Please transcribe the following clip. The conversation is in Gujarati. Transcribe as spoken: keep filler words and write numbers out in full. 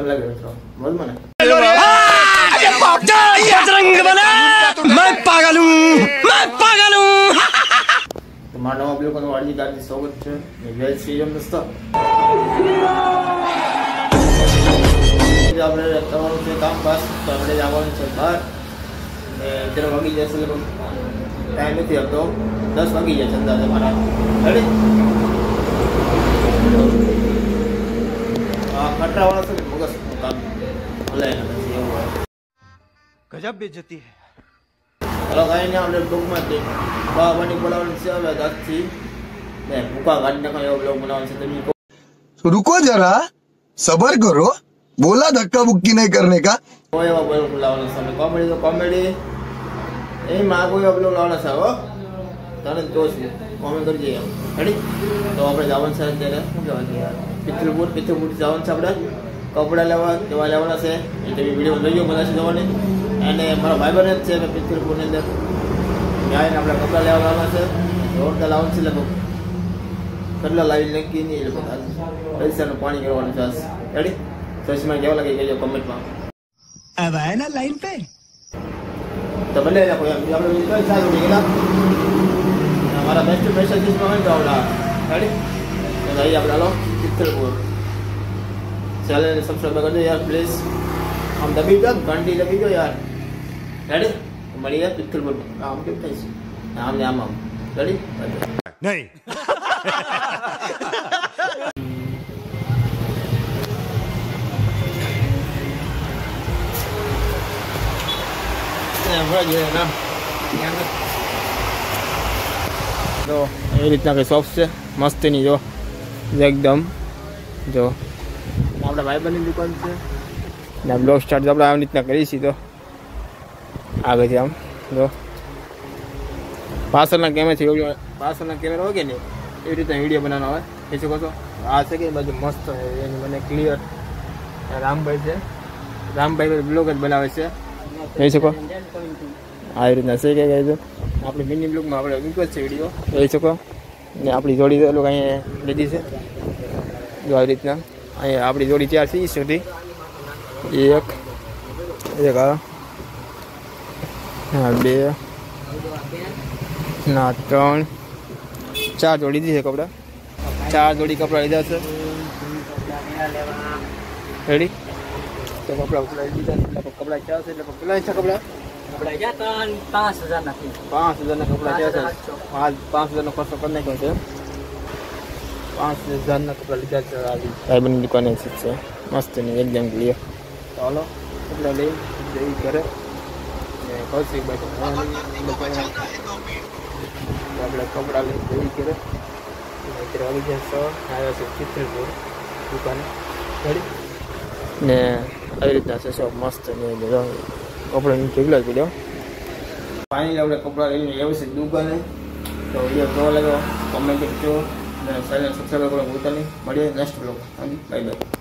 टाइम लगे मित्रों बोल मने मैं पागल हूं मैं पागल हूं तो मानव आप लोगों को वाली गाड़ी स्वागत है जय श्री राम दोस्तों जब આપણે તમારું જે કામ પાસ તો આપણે જવાનું છે બહાર ને અત્યારે વાગી જશે લગભગ ટાઈમ નથી આપતો દસ વાગી જાય છે અંદાજે મારા રેડી આ કટરાવાળા છે મગજ કામ ઓનલાઈન નથી એવું હોય गजब बेइज्जती है हेलो गाइस ने हमने ब्लॉग में दे बाबानी बोलावन से હવે દસથી ને ભૂકા ગાડીને કોઈ એવો બ્લોગ બનાવવાનો છે તમે तो रुको जरा सबर करो बोला धक्का बुक्की नहीं करने का કોઈ એવો બ્લોગ બનાવવાનો છે કોમેડી તો કોમેડી એ માં કોઈ એવો બ્લોગ લાવવાનો છે હો તને જોશ કોમેન્ટ કરજે રેડી તો આપણે જવાનું છે અત્યારે શું કહેવાય યાર પિત્તલપુર પિત્તલપુર જવાનું છે આપણે કપડા લેવા કેવા લેવાના છે એ તમે વિડીયો જોજો બધા છે જવાની અને મારા ભાઈબંધ જ છે કે પિત્તલપુરની અંદર ત્યાં આપણે કપડા લેવાના છે જોરદાર લાવવાનું છે લગભગ કેટલા લાવી નક્કી નહીં એટલે બધા પૈસાનું પાણી કરવાનું છે રેડી ચશ્મા કેવા લાગે કહેજો કમેન્ટમાં अब आए ना लाइन पे તો ભલે રાખો એમ આપણે કઈ સારું નહીં ગયેલા हमारा बेस्ट स्पेशल डिश में चावला रेडी तो भाई आप डालो पित्तलपुर चैनल ने सब्सक्राइब कर दो यार प्लीज हम दबी दो घंटी दबी दो यार रेडी મળીએ પિત્તલપુર આમ કેમ થાય છે આમ ને આમ આમ રેડી नहीं ને ભરા જે ના તો એ રીતના કઈ શોપ છે મસ્તીની જો એકદમ જો આપણા ભાઈબંધની દુકાન છે ને બ્લોગ સ્ટાર્ટ આપણે આવી રીતના કરી છીએ તો આગળથી આમ જો પાછળના કેમેરાથી વિડીયો પાછળના કેમેરા હોય કે નહીં એવી રીતના વિડીયો બનાવવાનો હોય એ શું કહો આ છે કે બાજુ મસ્ત એની મને ક્લિયર રામભાઈ છે રામભાઈ બ્લોગ જ બનાવે છે જોઈ શકો આવી રીતના છે કે કહે આપણી મિની બ્લોગમાં આપણે મૂક્યો છે વિડીયો જોઈ શકો ને આપણી જોડી તો લોકો અહીંયા લીધી છે જો આવી રીતના અહીંયા આપણી જોડી ચાર છે સુધી એક એક હા બે ના ત્રણ ચાર જોડી લીધી છે કપડાં ચાર જોડી કપડાં લીધા છે રેડી તો કપડાં કપડાં લીધા છે કપડાં ચાર છે એટલે કેટલા છે કપડાં पांच हजार नहीं પાંચ હજારના કપડાં છે પાંચ પાંચ હજારનો ખર્ચો કરી નાખ્યો છે પાંચ હજારના કપડાં લીધા છે ભાઈબંધની દુકાને છે મસ્ત ને એકદમ ક્લિયર ચાલો કપડાં લઈ જઈ ઘરે ને કૌશિક બાજુ આપણે કપડાં લઈ જઈ ઘરે અત્યારે વાગી જાય સો આવ્યા છે પિત્તલપુર દુકાને રેડી ને આવી રીતના છે શોપ મસ્ત ને કપડાની ઢીકલો જ પીડ્યો ફાઇનલી આપણે કપડાં લઈને એવું છે દુકાને તો વિડીયો કેવો લાગ્યો કોમેન્ટ કરજો અને ચેનલ સબસ્ક્રાઈબ કરો ભૂલતા નહીં મળીએ નેક્સ્ટ બ્લોગ બાય બાય